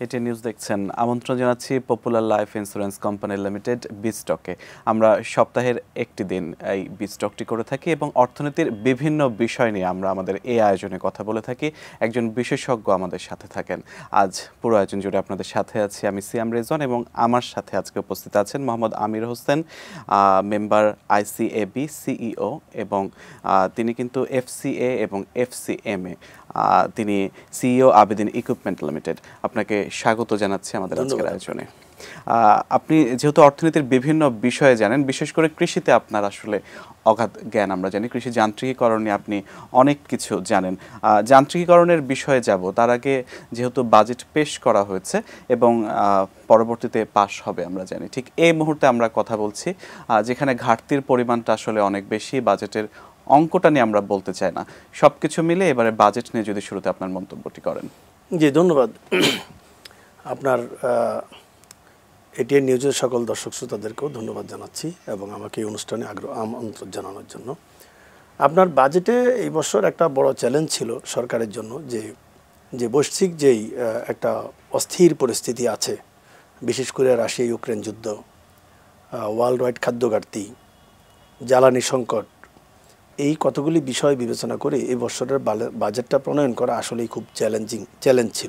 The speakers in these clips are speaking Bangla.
এটি নিউজ দেখছেন। আমন্ত্রণ জানাচ্ছি popular life insurance company limited বিস্টকে। আমরা সপ্তাহের একটি দিন এই বিস্টকটি করে থাকি এবং অর্থনীতির বিভিন্ন বিষয় নিয়ে আমরা আমাদের এই আয়োজনে কথা বলে থাকি। একজন বিশেষজ্ঞ আমাদের সাথে থাকেন। আজ পুরো আয়োজন জুড়ে আপনাদের সাথে আছি আমি সিয়াম রেজন এবং আমার সাথে আজকে উপস্থিত আছেন Mohammad Amir Hossain, member ICAB CEO, এবং তিনি কিন্তু FCA এবং FCMA, তিনি সিইও আবেদিন ইকুইপমেন্ট লিমিটেড। আপনাকে স্বাগত জানাচ্ছি আমাদের আজকের আয়োজনে। আপনি যেহেতু অর্থনীতির বিভিন্ন বিষয়ে জানেন, বিশেষ করে কৃষিতে আপনার আসলে অগাধ জ্ঞান আমরা জানি। কৃষি যান্ত্রিকীকরণ নিয়ে আপনি অনেক কিছু জানেন। যান্ত্রিকীকরণের বিষয়ে যাব তার আগে, যেহেতু বাজেট পেশ করা হয়েছে এবং পরবর্তীতে পাশ হবে আমরা জানি, ঠিক এই মুহূর্তে আমরা কথা বলছি যেখানে ঘাটতির পরিমাণটা আসলে অনেক বেশি। বাজেটের অঙ্কটা নিয়ে আমরা বলতে চাই না, সব কিছু মিলে এবারে বাজেট নিয়ে যদি শুরুতে আপনার মন্তব্যটি করেন। জি, ধন্যবাদ। আপনার ATN নিউজের সকল দর্শক শ্রোতাদেরকেও ধন্যবাদ জানাচ্ছি এবং আমাকে এই অনুষ্ঠানে আমন্ত্রণ জানানোর জন্য। আপনার বাজেটে এই বছর একটা বড় চ্যালেঞ্জ ছিল সরকারের জন্য, যে বৈশ্বিক যেই একটা অস্থির পরিস্থিতি আছে, বিশেষ করে রাশিয়া ইউক্রেন যুদ্ধ, ওয়ার্ল্ড ওয়াইড খাদ্য ঘাটতি, জ্বালানি সংকট, এই কতগুলি বিষয় বিবেচনা করে এই বছরের বাজেটটা প্রণয়ন করা আসলেই খুব চ্যালেঞ্জ ছিল।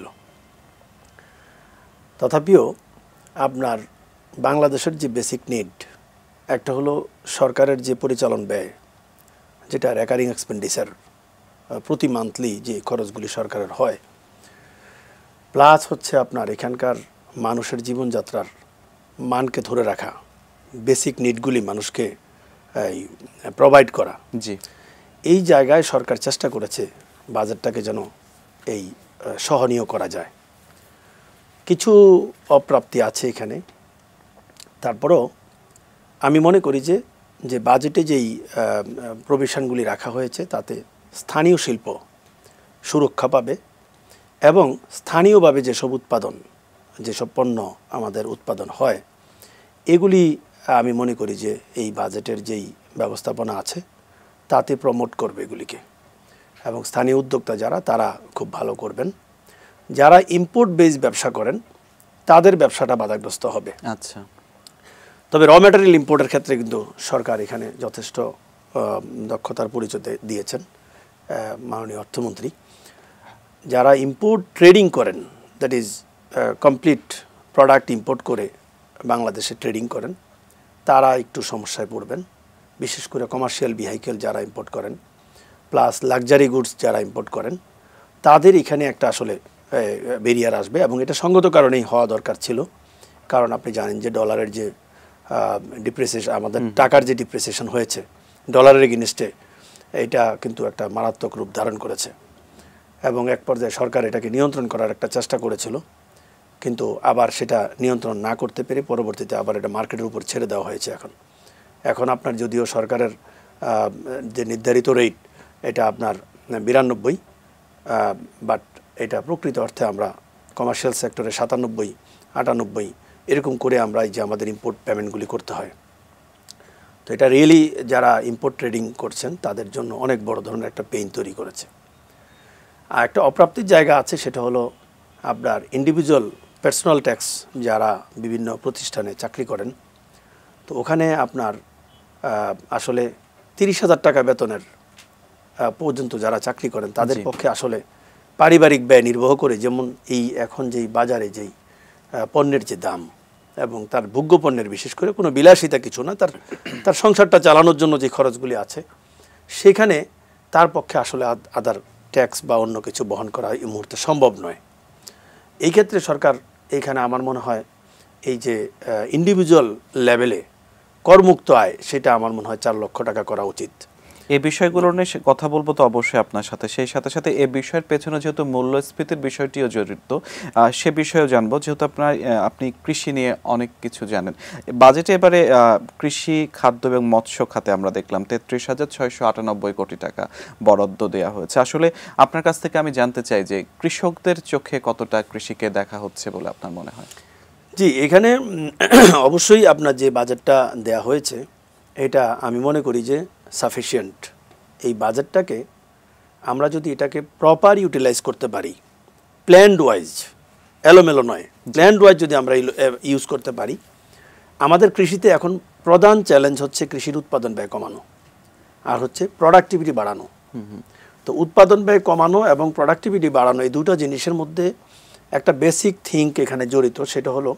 তথাপিও আপনার বাংলাদেশের যে বেসিক নিড, একটা হলো সরকারের যে পরিচালন ব্যয়, যেটা রেকারিং এক্সপেন্ডিচার, প্রতি মান্থলি যে খরচগুলি সরকারের হয়, প্লাস হচ্ছে আপনার এখানকার মানুষের জীবনযাত্রার মানকে ধরে রাখা, বেসিক নিডগুলি মানুষকে প্রোভাইড করা। জি, এই জায়গায় সরকার চেষ্টা করেছে বাজেটটাকে যেন এই সহনীয় করা যায়। কিছু অপ্রাপ্তি আছে এখানে, তারপরও আমি মনে করি যে বাজেটে যেই প্রভিশনগুলি রাখা হয়েছে তাতে স্থানীয় শিল্প সুরক্ষা পাবে এবং স্থানীয়ভাবে যেসব পণ্য আমাদের উৎপাদন হয়, এগুলি আমি মনে করি যে এই বাজেটের যেই ব্যবস্থাপনা আছে তাতে প্রমোট করবে এগুলিকে, এবং স্থানীয় উদ্যোক্তা তারা খুব ভালো করবেন। যারা ইম্পোর্ট বেস ব্যবসা করেন তাদের ব্যবসাটা বাধাগ্রস্ত হবে। আচ্ছা, তবে র ম্যাটেরিয়াল ইম্পোর্টের ক্ষেত্রে কিন্তু সরকার এখানে যথেষ্ট দক্ষতার পরিচয় দিয়েছেন মাননীয় অর্থমন্ত্রী। যারা ইম্পোর্ট ট্রেডিং করেন, that is complete product import করে বাংলাদেশে ট্রেডিং করেন, তারা একটু সমস্যায় পড়বেন। বিশেষ করে কমার্শিয়াল ভেহিকেল যারা ইম্পোর্ট করেন, প্লাস লাক্সারি গুডস যারা ইম্পোর্ট করেন, তাদের এখানে একটা আসলে বেরিয়ার আসবে এবং এটা সঙ্গত কারণেই হওয়া দরকার ছিল। কারণ আপনি জানেন যে ডলারের যে ডিপ্রিসিয়েশন, আমাদের টাকার যে ডিপ্রিসিয়েশন হয়েছে ডলারের এগেইনস্টে, এটা কিন্তু একটা মারাত্মক রূপ ধারণ করেছে এবং এক পর্যায়ে সরকার এটাকে নিয়ন্ত্রণ করার একটা চেষ্টা করেছিল, কিন্তু আবার সেটা নিয়ন্ত্রণ না করতে পেরে পরবর্তীতে আবার এটা মার্কেটের উপর ছেড়ে দেওয়া হয়েছে। এখন আপনার যদিও সরকারের যে নির্ধারিত রেট এটা আপনার 92, বাট এটা প্রকৃত অর্থে আমরা কমার্শিয়াল সেক্টরে 97, 98 এরকম করে আমরা এই যে আমাদের ইম্পোর্ট পেমেন্টগুলি করতে হয়। তো এটা রিয়েলি যারা ইম্পোর্ট ট্রেডিং করছেন তাদের জন্য অনেক বড় ধরনের একটা পেইন তৈরি করেছে। আর একটা অপ্রাপ্তির জায়গা আছে, সেটা হলো আপনার ইন্ডিভিজুয়াল পার্সোনাল ট্যাক্স যারা বিভিন্ন প্রতিষ্ঠানে চাকরি করেন, তো ওখানে আপনার আসলে 30,000 টাকা বেতনের পর্যন্ত যারা চাকরি করেন তাদের পক্ষে আসলে পারিবারিক ব্যয় নির্বাহ করে, যেমন এই এখন যেই বাজারে যেই পণ্যের যে দাম এবং তার ভোগ্য পণ্যের, বিশেষ করে কোনো বিলাসিতা কিছু না, তার সংসারটা চালানোর জন্য যে খরচগুলি আছে, সেখানে তার পক্ষে আসলে আদার ট্যাক্স বা অন্য কিছু বহন করা এই মুহূর্তে সম্ভব নয়। এই ক্ষেত্রে সরকার এইখানে আমার মনে হয় এই যে ইন্ডিভিজুয়াল লেভেলে করমুক্ত আয়, সেটা আমার মনে হয় 4 লক্ষ টাকা করা উচিত। এই বিষয়গুলো নিয়ে কথা বলবো তো অবশ্যই আপনার সাথে। সেই সাথে সাথে এই বিষয়ের পেছনে যেহেতু মূল্যস্ফীতির বিষয়টিও জড়িত, সে বিষয়েও জানবো, যেহেতু আপনি কৃষি নিয়ে অনেক কিছু জানেন। বাজেটে এবারে কৃষি, খাদ্য এবং মৎস্য খাতে আমরা দেখলাম 33,698 কোটি টাকা বরাদ্দ দেওয়া হয়েছে। আসলে আপনার কাছ থেকে আমি জানতে চাই যে কৃষকদের চোখে কতটা কৃষিকে দেখা হচ্ছে বলে আপনার মনে হয়? জি, এখানে অবশ্যই আপনার যে বাজেটটা দেয়া হয়েছে এটা আমি মনে করি যে সাফিসিয়েন্ট। এই বাজেটটাকে আমরা যদি এটাকে প্রপার ইউটিলাইজ করতে পারি, প্ল্যান্ড ওয়াইজ এলোমেলো নয়, প্ল্যান্ড ওয়াইজ যদি আমরা ইউজ করতে পারি। আমাদের কৃষিতে এখন প্রধান চ্যালেঞ্জ হচ্ছে কৃষির উৎপাদন ব্যয় কমানো আর হচ্ছে প্রোডাক্টিভিটি বাড়ানো। তো উৎপাদন ব্যয় কমানো এবং প্রোডাক্টিভিটি বাড়ানো এই দুটো জিনিসের মধ্যে একটা বেসিক থিঙ্ক এখানে জড়িত, সেটা হলো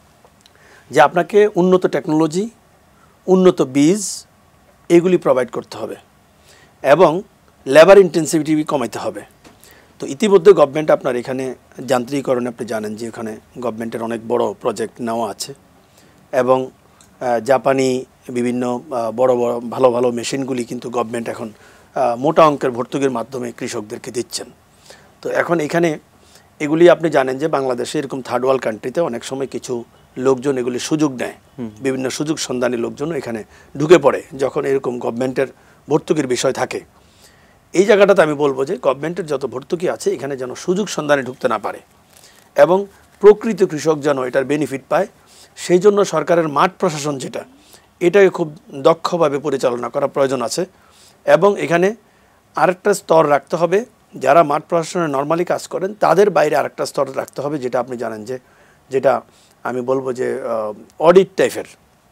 যে আপনাকে উন্নত টেকনোলজি, উন্নত বীজ এগুলি প্রোভাইড করতে হবে এবং লেবার ইন্টেন্সিভিটি কমাইতে হবে। তো ইতিমধ্যে গভর্নমেন্ট আপনার এখানে যান্ত্রিকরণে আপনি জানেন যে এখানে গভর্নমেন্টের অনেক বড় প্রজেক্ট নেওয়া আছে এবং জাপানি বিভিন্ন বড় বড় ভালো ভালো মেশিনগুলি কিন্তু গভর্নমেন্ট এখন মোটা অঙ্কের ভর্তুকির মাধ্যমে কৃষকদেরকে দিচ্ছেন। তো এখন এখানে এগুলি আপনি জানেন যে বাংলাদেশে এরকম থার্ড ওয়ার্ল্ড কান্ট্রিতে অনেক সময় কিছু লোকজন এগুলি সুযোগ নেয়, বিভিন্ন সুযোগ সন্ধানী লোকজনও এখানে ঢুকে পড়ে যখন এরকম গভর্নমেন্টের ভর্তুকির বিষয় থাকে। এই জায়গাটাতে আমি বলবো যে গভর্নমেন্টের যত ভর্তুকি আছে এখানে যেন সুযোগ সন্ধানে ঢুকতে না পারে এবং প্রকৃত কৃষক যেন এটার বেনিফিট পায়, সেই জন্য সরকারের মাঠ প্রশাসন যেটা, এটাকে খুব দক্ষভাবে পরিচালনা করা প্রয়োজন আছে। এবং এখানে আরেকটা স্তর রাখতে হবে, যারা মাঠ প্রশাসনে নর্মালি কাজ করেন তাদের বাইরে আরেকটা স্তর রাখতে হবে, যেটা আপনি জানেন যে যেটা আমি বলবো যে অডিট টাইপের,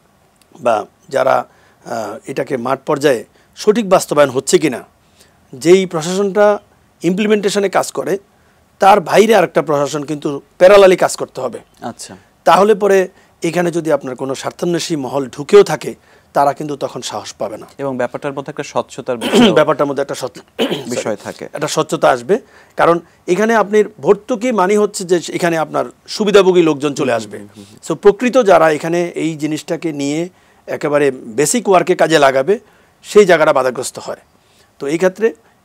বা যারা এটাকে মাঠ পর্যায়ে সঠিক বাস্তবায়ন হচ্ছে কিনা, যেই প্রশাসনটা ইমপ্লিমেন্টেশনে কাজ করে তার বাইরে আরেকটা প্রশাসন কিন্তু প্যারালালি কাজ করতে হবে। আচ্ছা, তাহলে পরে এখানে যদি আপনার কোনো স্বার্থান্বেষী মহল ঢুকেও থাকে তারা কিন্তু তখন সাহস পাবে না এবং ব্যাপারটার মধ্যে একটা স্বচ্ছতার ব্যাপারটার মধ্যে একটা বিষয় থাকে, একটা স্বচ্ছতা আসবে। কারণ এখানে আপনি ভর্তুকি মানে হচ্ছে যে এখানে আপনার সুবিধাভোগী লোকজন চলে আসবে। সো প্রকৃত যারা এখানে এই জিনিসটাকে নিয়ে একেবারে বেসিক ওয়ার্কে কাজে লাগাবে সেই জায়গাটা বাধাগ্রস্ত হয়। তো এই ক্ষেত্রে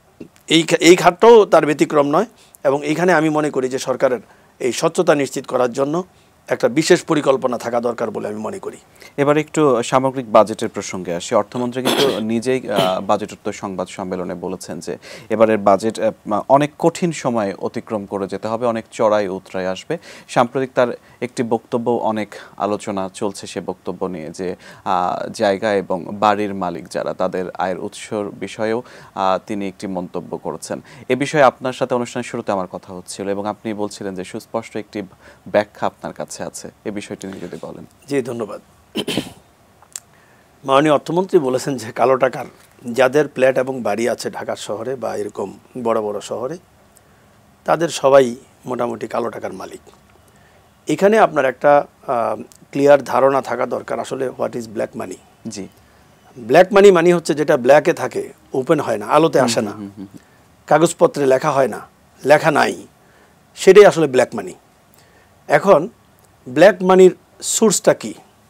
এই খাতটাও তার ব্যতিক্রম নয় এবং এইখানে আমি মনে করি যে সরকারের এই স্বচ্ছতা নিশ্চিত করার জন্য একটা বিশেষ পরিকল্পনা থাকা দরকার বলে আমি মনে করি। এবার একটু সামগ্রিক বাজেটের প্রসঙ্গে আসি। অর্থমন্ত্রী কিন্তু নিজেই বাজেটোত্তর সংবাদ সম্মেলনে বলেছেন যে এবারের বাজেট অনেক কঠিন সময় অতিক্রম করে যেতে হবে, অনেক চড়াই উতরাই আসবে। সাম্প্রতিক তার একটি বক্তব্য অনেক আলোচনা চলছে সে বক্তব্য নিয়ে, যে জায়গা এবং বাড়ির মালিক যারা তাদের আয়ের উৎসর বিষয়েও তিনি একটি মন্তব্য করেছেন। এ বিষয়ে আপনার সাথে অনুষ্ঠানের শুরুতে আমার কথা হচ্ছিল এবং আপনি বলছিলেন যে সুস্পষ্ট একটি ব্যাখ্যা আপনার কাছে আছে, এই বিষয়টি নিয়ে যদি বলেন। জি, ধন্যবাদ। মাননীয় অর্থমন্ত্রী বলেছেন যে কালো টাকার যাদের ফ্ল্যাট এবং বাড়ি আছে ঢাকা শহরে বা এরকম বড় বড় শহরে, তাদের সবাই মোটামুটি কালো টাকার মালিক। এখানে আপনার একটা ক্লিয়ার ধারণা থাকা দরকার আসলে হোয়াট ইজ ব্ল্যাক মানি। জি, ব্ল্যাক মানি মানে হচ্ছে যেটা ব্ল্যাকে থাকে, ওপেন হয় না, আলোতে আসে না, কাগজপত্রে লেখা হয় না, লেখা নাই, সেটাই আসলে ব্ল্যাক মানি। এখন ব্ল্যাক মানির সোর্সটা কি?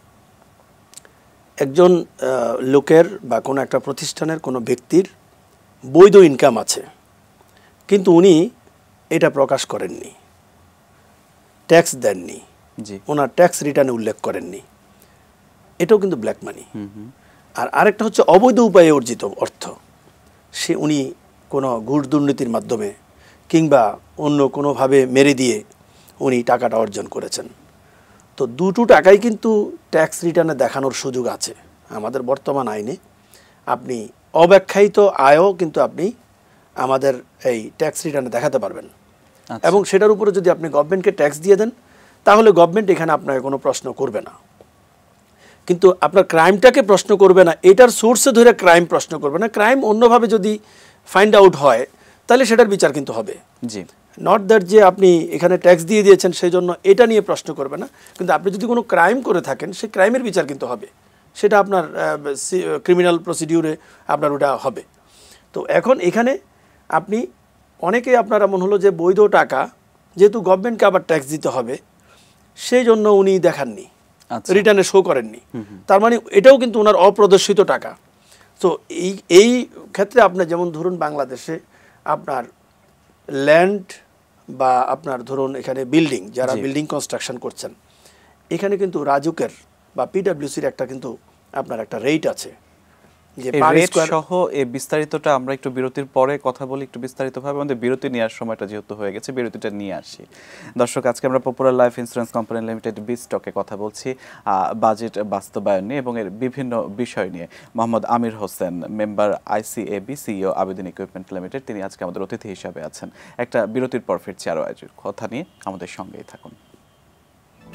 একজন লোকের বা কোনো একটা প্রতিষ্ঠানের কোনো ব্যক্তির বৈধ ইনকাম আছে কিন্তু উনি এটা প্রকাশ করেননি, ট্যাক্স দেননি, ওনার ট্যাক্স রিটার্নে উল্লেখ করেননি, এটাও কিন্তু ব্ল্যাক মানি। আর আরেকটা হচ্ছে অবৈধ উপায়ে অর্জিত অর্থ, সে উনি কোনো ঘুষ দুর্নীতির মাধ্যমে কিংবা অন্য কোনোভাবে মেরে দিয়ে উনি টাকাটা অর্জন করেছেন। তো দুটো টাকাই কিন্তু ট্যাক্স রিটার্নে দেখানোর সুযোগ আছে আমাদের বর্তমান আইনে। আপনি অব্যাখ্যায়িত আয়ও কিন্তু আপনি আমাদের এই ট্যাক্স রিটার্নে দেখাতে পারবেন এবং সেটার উপরে যদি আপনি গভর্নমেন্টকে ট্যাক্স দিয়ে দেন তাহলে গভর্নমেন্ট এখানে আপনাকে কোনো প্রশ্ন করবে না। কিন্তু আপনার ক্রাইমটাকে প্রশ্ন করবে না, এটার সোর্সে ধরে ক্রাইম প্রশ্ন করবে না। ক্রাইম অন্যভাবে যদি ফাইন্ড আউট হয় তাহলে সেটার বিচার কিন্তু হবে। জি, নট দ্যাট যে আপনি এখানে ট্যাক্স দিয়ে দিয়েছেন সেই জন্য এটা নিয়ে প্রশ্ন করবে না, কিন্তু আপনি যদি কোনো ক্রাইম করে থাকেন সেই ক্রাইমের বিচার কিন্তু হবে, সেটা আপনার ক্রিমিনাল প্রসিডিউরে আপনার ওটা হবে। তো এখন এখানে আপনি অনেকে আপনার এমন হলো যে বৈধ টাকা যেহেতু গভর্নমেন্টকে আবার ট্যাক্স দিতে হবে সেই জন্য উনি দেখাননি, রিটার্নে শো করেননি, তার মানে এটাও কিন্তু ওনার অপ্রদর্শিত টাকা। তো এই ক্ষেত্রে আপনার যেমন ধরুন বাংলাদেশে আপনার ল্যান্ড বা আপনার ধরুন এখানে বিল্ডিং, যারা বিল্ডিং কনস্ট্রাকশন করছেন, এখানে কিন্তু রাজুকের বা পিডব্লিউসির একটা কিন্তু আপনার একটা রেট আছে, যে রেট সহ এই বিস্তারিতটা আমরা একটু বিরতির পরে কথা বলি, একটু বিস্তারিতভাবে। আমাদের বিরতি নেওয়ার সময়টা যেহেতু হয়ে গেছে, বিরতিটা নিয়ে আসি। দর্শক, আজকে আমরা popular life insurance company limited বিস্টকে কথা বলছি বাজেট বাস্তবায়ন নিয়ে এবং এর বিভিন্ন বিষয় নিয়ে। Mohammad Amir Hossain, member ICAB, CEO Abedin equipment limited, তিনি আজকে আমাদের অতিথি হিসাবে আছেন। একটা বিরতির পর ফিরছি আরও কথা নিয়ে, আমাদের সঙ্গেই থাকুন।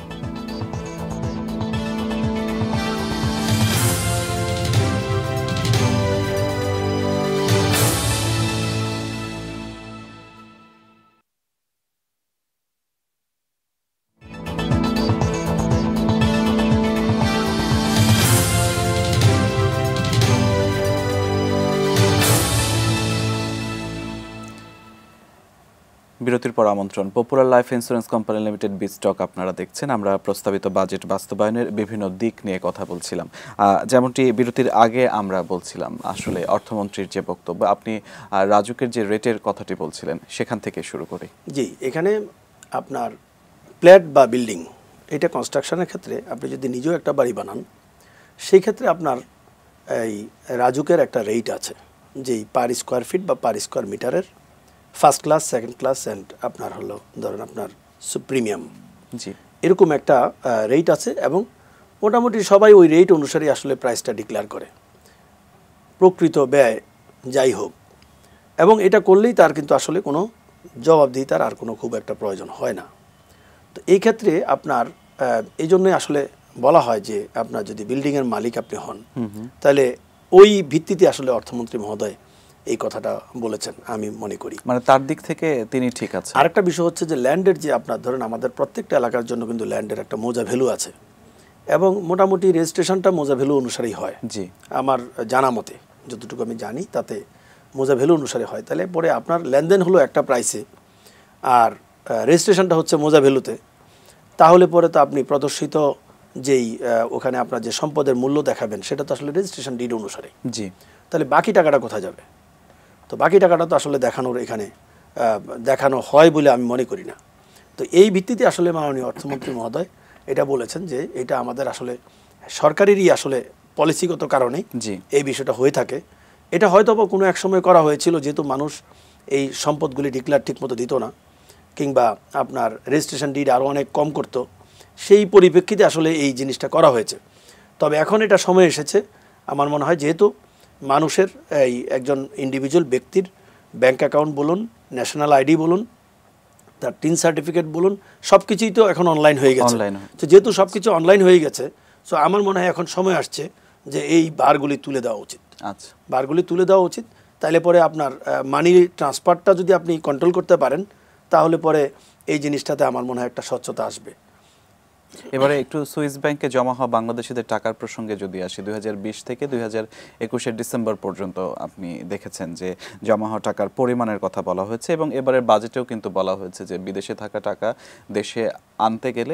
বিরতির পর আমন্ত্রণ। Popular life insurance company limited বিস্টক আপনারা দেখছেন। আমরা প্রস্তাবিত বাজেট বাস্তবায়নের বিভিন্ন দিক নিয়ে কথা বলছিলাম। যেমনটি বিরতির আগে আমরা বলছিলাম, আসলে অর্থমন্ত্রীর যে বক্তব্য, আপনি রাজুকের যে রেটের কথাটি বলছিলেন সেখান থেকে শুরু করি। জি, এখানে আপনার ফ্ল্যাট বা বিল্ডিং, এটা কনস্ট্রাকশনের ক্ষেত্রে আপনি যদি নিজেও একটা বাড়ি বানান, সেই ক্ষেত্রে আপনার এই রাজুকের একটা রেট আছে, যেই পার স্কোয়ার ফিট বা পার স্কোয়ার মিটারের first class, second class and আপনার হলো ধরেন আপনার প্রিমিয়াম, জি, এরকম একটা রেট আছে। এবং মোটামুটি সবাই ওই রেট অনুসারে আসলে প্রাইসটা ডিক্লেয়ার করে, প্রকৃত ব্যয় যাই হোক। এবং এটা করলেই তার কিন্তু আসলে কোনো জবাবদিহিতার আর কোনো খুব একটা প্রয়োজন হয় না। তো এই ক্ষেত্রে আপনার এই জন্যই আসলে বলা হয় যে আপনার যদি বিল্ডিংয়ের মালিক আপনি হন, তাহলে ওই ভিত্তিতে আসলে অর্থমন্ত্রী মহোদয় এই কথাটা বলেছেন আমি মনে করি। মানে তার দিক থেকে তিনি ঠিক আছে। আরেকটা বিষয় হচ্ছে যে ল্যান্ডের যে আপনার ধরেন আমাদের প্রত্যেকটা এলাকার জন্য কিন্তু ল্যান্ডের একটা মৌজা ভ্যালু আছে, এবং মোটামুটি রেজিস্ট্রেশনটা মৌজা ভ্যালু অনুসারেই হয়। জি, আমার জানা মতে যতটুকু আমি জানি তাতে মৌজা ভ্যালু অনুসারে হয়। তাহলে পরে আপনার লেনদেন হলো একটা প্রাইসে আর রেজিস্ট্রেশনটা হচ্ছে মৌজা ভ্যালুতে, তাহলে পরে তো আপনি প্রদর্শিত যেই ওখানে আপনার যে সম্পদের মূল্য দেখাবেন সেটা তো আসলে রেজিস্ট্রেশন ডিড অনুসারে। জি, তাহলে বাকি টাকাটা কোথায় যাবে? তো বাকি টাকাটা তো আসলে দেখানোর এখানে দেখানো হয় বলে আমি মনে করি না। তো এই ভিত্তিতে আসলে মাননীয় অর্থমন্ত্রী মহোদয় এটা বলেছেন যে এটা আমাদের আসলে সরকারেরই আসলে পলিসিগত কারণে এই বিষয়টা হয়ে থাকে। এটা হয়তো কোনো এক সময় করা হয়েছিল, যেহেতু মানুষ এই সম্পদগুলি ডিক্লেয়ার ঠিকমতো দিত না, কিংবা আপনার রেজিস্ট্রেশন ডিড আরও অনেক কম করত, সেই পরিপ্রেক্ষিতে আসলে এই জিনিসটা করা হয়েছে। তবে এখন এটা সময় এসেছে আমার মনে হয়, যেহেতু মানুষের এই একজন ইন্ডিভিজুয়াল ব্যক্তির ব্যাংক অ্যাকাউন্ট বলুন, ন্যাশনাল আইডি বলুন, তার টিন সার্টিফিকেট বলুন, সব কিছুই তো এখন অনলাইন হয়ে গেছে। তো যেহেতু সব কিছু অনলাইন হয়ে গেছে, সো আমার মনে হয় এখন সময় আসছে যে এই বারগুলি তুলে দেওয়া উচিত। আচ্ছা, বারগুলি তুলে দেওয়া উচিত। তাহলে পরে আপনার মানি ট্রান্সফারটা যদি আপনি কন্ট্রোল করতে পারেন, তাহলে পরে এই জিনিসটাতে আমার মনে হয় একটা স্বচ্ছতা আসবে। এবারে একটু সুইস ব্যাংকে জমা হওয়া বাংলাদেশিদের টাকার প্রসঙ্গে যদি আসি, 2020 থেকে 2021 ডিসেম্বর পর্যন্ত আপনি দেখেছেন যে জমা হওয়া টাকার পরিমাণের কথা বলা হয়েছে, এবং এবারের বাজেটেও কিন্তু বলা হয়েছে যে বিদেশে থাকা টাকা দেশে আনতে গেলে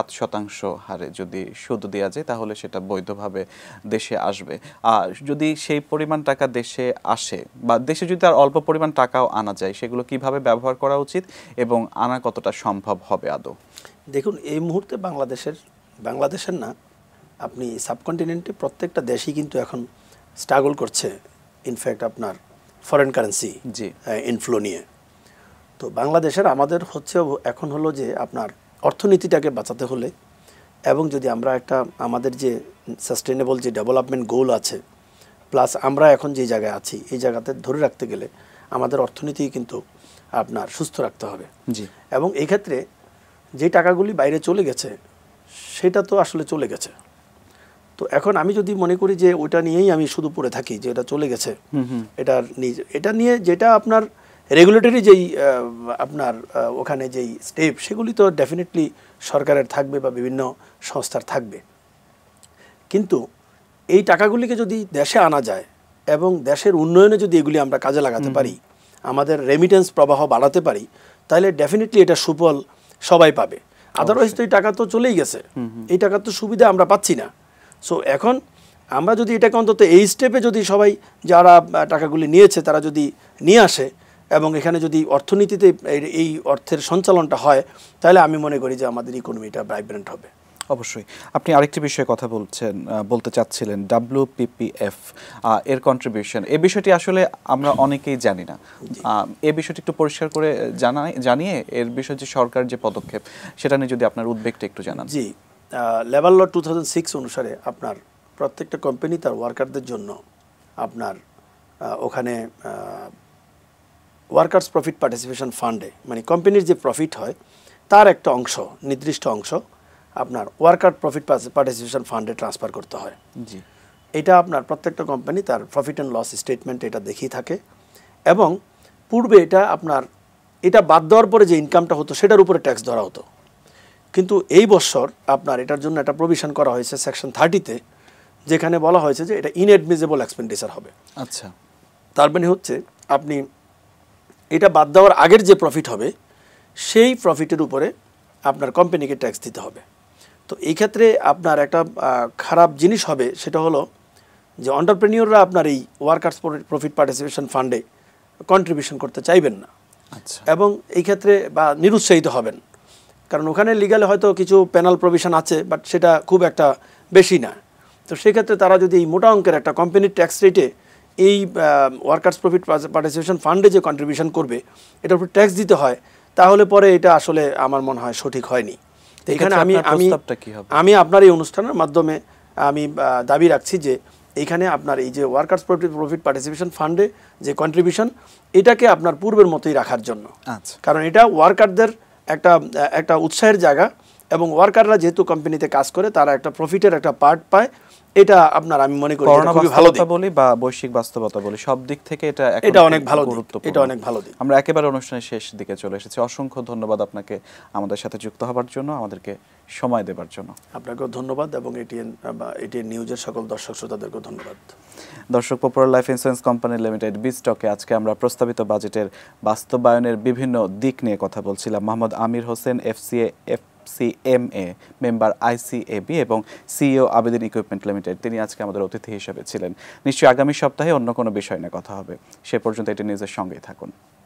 7% হারে যদি সুদ দেওয়া যায় তাহলে সেটা বৈধভাবে দেশে আসবে। আর যদি সেই পরিমাণ টাকা দেশে আসে, বা দেশে যদি আর অল্প পরিমাণ টাকাও আনা যায়, সেগুলো কিভাবে ব্যবহার করা উচিত এবং আনা কতটা সম্ভব হবে আদৌ? দেখুন, এই মুহূর্তে বাংলাদেশের না, আপনি সাবকন্টিনেন্টে প্রত্যেকটা দেশই কিন্তু এখন স্ট্রাগল করছে ইনফ্যাক্ট আপনার ফরেন কারেন্সি ইনফ্লো নিয়ে। তো বাংলাদেশের আমাদের হচ্ছে এখন হলো যে আপনার অর্থনীতিটাকে বাঁচাতে হলে, এবং যদি আমরা একটা আমাদের যে সাস্টেনেবল যে ডেভেলপমেন্ট গোল আছে, প্লাস আমরা এখন যে জায়গায় আছি এই জায়গাতে ধরে রাখতে গেলে আমাদের অর্থনীতি কিন্তু আপনার সুস্থ রাখতে হবে। এবং এই ক্ষেত্রে যে টাকাগুলি বাইরে চলে গেছে সেটা তো আসলে চলে গেছে। তো এখন আমি যদি মনে করি যে ওটা নিয়েই আমি শুধু পড়ে থাকি যে এটা চলে গেছে, এটা নিয়ে যেটা আপনার রেগুলেটরি যেই আপনার ওখানে যেই স্টেপ, সেগুলি তো ডেফিনেটলি সরকারের থাকবে বা বিভিন্ন সংস্থার থাকবে। কিন্তু এই টাকাগুলিকে যদি দেশে আনা যায় এবং দেশের উন্নয়নে যদি এগুলি আমরা কাজে লাগাতে পারি, আমাদের রেমিটেন্স প্রবাহ বাড়াতে পারি, তাহলে ডেফিনেটলি এটা সুফল সবাই পাবে। আদারওয়াইজ তো এই টাকা তো চলেই গেছে, এই টাকার তো সুবিধা আমরা পাচ্ছি না। সো এখন আমরা যদি এটাকে অন্তত এই স্টেপে যদি সবাই যারা টাকাগুলি নিয়েছে তারা যদি নিয়ে আসে এবং এখানে যদি অর্থনীতিতে এই অর্থের সঞ্চালনটা হয়, তাহলে আমি মনে করি যে আমাদের ইকোনমিটা ভাইব্রেন্ট হবে। অবশ্যই। আপনি আরেকটি বিষয়ে কথা বলতে চাচ্ছিলেন, WPPF এর কন্ট্রিবিউশন। এই বিষয়টি আসলে আমরা অনেকেই জানি না। এই বিষয়টি একটু পরিষ্কার করে জানিয়ে এর বিষয়ে যে সরকার যে পদক্ষেপ, সেটা নিয়ে যদি আপনার উদ্বেগটা একটু জানান। জি, লেবার ল 2006 অনুসারে আপনার প্রত্যেকটা কোম্পানি তার ওয়ার্কারদের জন্য আপনার ওখানে ওয়ার্কার্স প্রফিট পার্টিসিপেশন ফান্ডে, মানে কোম্পানির যে প্রফিট হয় তার একটা অংশ, নির্দিষ্ট অংশ আপনার ওয়ার্কার প্রফিট পার্টিসিপেশন ফান্ডে ট্রান্সফার করতে হয়। জি, এটা আপনার প্রত্যেকটা কোম্পানি তার প্রফিট অ্যান্ড লস স্টেটমেন্ট এটা দেখিয়ে থাকে এবং পূর্বে এটা বাদ দেওয়ার পরে যে ইনকামটা হতো সেটার উপরে ট্যাক্স ধরা হতো, কিন্তু এই বছর আপনার এটার জন্য একটা প্রভিশন করা হয়েছে সেকশন 30-তে, যেখানে বলা হয়েছে যে এটা ইনএডমিসেবল এক্সপেন্ডিচার হবে। আচ্ছা, তার মানে হচ্ছে আপনি এটা বাদ দেওয়ার আগের যে প্রফিট হবে সেই প্রফিটের উপরে আপনার কোম্পানিকে ট্যাক্স দিতে হবে। তো এই ক্ষেত্রে আপনার একটা খারাপ জিনিস হবে, সেটা হলো যে এন্টারপ্রেনিয়ররা আপনার এই ওয়ার্কার্স প্রফিট পার্টিসিপেশন ফান্ডে কন্ট্রিবিউশন করতে চাইবেন না। আচ্ছা, এবং এই ক্ষেত্রে বা নিরুৎসাহিত হবেন, কারণ ওখানে লিগালে হয়তো কিছু পেনাল প্রভিশন আছে, বাট সেটা খুব একটা বেশি না। তো সেক্ষেত্রে তারা যদি এই মোটা অঙ্কের একটা কোম্পানির ট্যাক্স রেটে এই ওয়ার্কার্স প্রফিট পার্টিসিপেশন ফান্ডে যে কন্ট্রিবিউশন করবে এটার উপর ট্যাক্স দিতে হয়, তাহলে পরে এটা আসলে আমার মনে হয় সঠিক হয়নি। তো এখানে আমি আপনার এই অনুষ্ঠানের মাধ্যমে আমি দাবি রাখছি যে এইখানে আপনার এই যে ওয়ার্কার্স প্রফিট পার্টিসিপেশন ফান্ডে যে কন্ট্রিবিউশন এটাকে আপনার পূর্বের মতোই রাখার জন্য, কারণ এটা ওয়ার্কারদের একটা উৎসাহের জায়গা এবং ওয়ার্কাররা যেহেতু কোম্পানিতে কাজ করে তারা একটা প্রফিটের একটা পার্ট পায়। এটা আপনার আমি মনে করি খুবই ভালো দিক বলি বা বৈশ্বিক বাস্তবতা বলি, সব দিক থেকে এটা অনেক ভালো গুরুত্বপূর্ণ, এটা অনেক ভালো দিক। আমরা একেবারে অনুষ্ঠানের শেষ দিকে চলে এসেছি। অসংখ্য ধন্যবাদ আপনাকে আমাদের সাথে যুক্ত হবার জন্য, আমাদেরকে সময় দেবার জন্য। আপনাকেও ধন্যবাদ এবং এটিএন নিউজের সকল দর্শক শ্রোতাদেরকেও ধন্যবাদ। দর্শক, popular life insurance company limited বিস্টকে আজকে আমরা প্রস্তাবিত বাজেটের বাস্তবায়নের বিভিন্ন দিক নিয়ে কথা বলছিলাম। Mohammad Amir Hossain, FCMA member ICAB এবং CEO আবেদিন ইকুইপমেন্ট লিমিটেড, তিনি আজকে আমাদের অতিথি হিসেবে ছিলেন। নিশ্চয়ই আগামী সপ্তাহে অন্য কোনো বিষয় নিয়ে কথা হবে। সে পর্যন্ত এটি নিউজের সঙ্গেই থাকুন।